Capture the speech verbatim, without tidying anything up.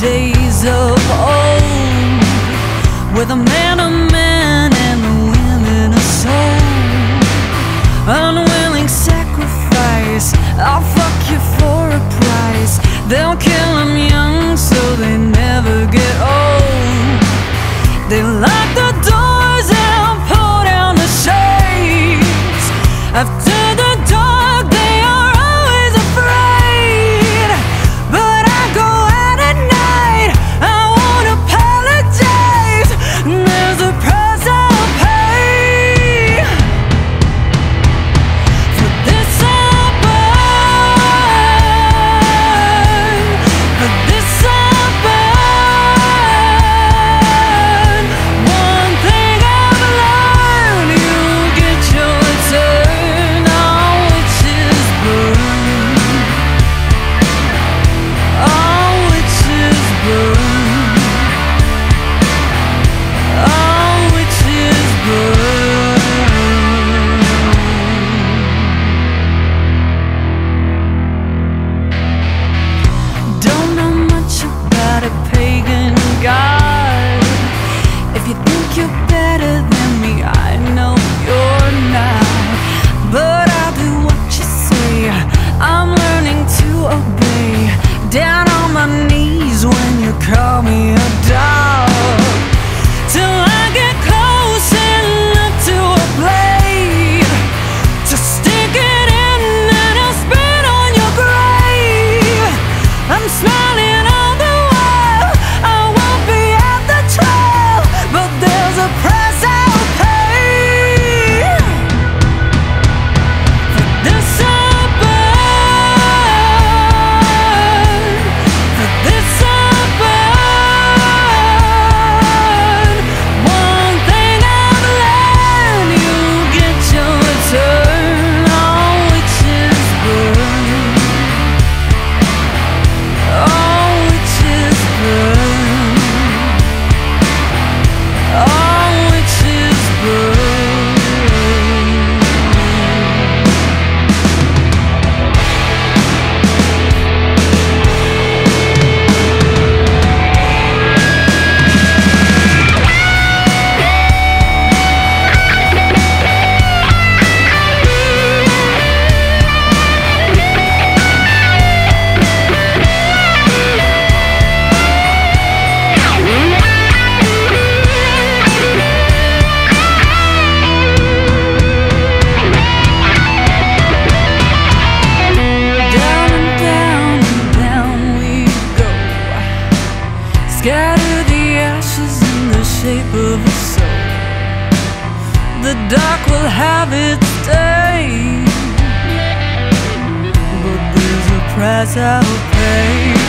days of old, with a man a man and the women a soul. Unwilling sacrifice, I'll fuck you for a price. They'll kill them young so they never get old. They lock the doors and pull down the shades. After the dark they are always afraid. But I go out at night, I won't apologize. There's a price I'll pay. For this I'll burn. For this I'll burn. One thing I've learned, you get your turn. All witches burn. All witches burn. All witches burn. Don't know much about a pagan god. If you think you're better than me, I know you're not. But I'll do what you say, I'm learning to obey. Down on my knees when you call me a dog, till I get close enough to a blade to stick it in and I'll spit on your grave. I'm smiling all the while, I won't be at the trial, but there's a price I'll pay. For this I'll burn. For this I'll burn. One thing I've learned, you get your turn. All witches burn. All witches burn. All witches burn. Down and down and down we go. Scatter the ashes in the shape of a soul. The dark will have its day, but there's a price I'll pay.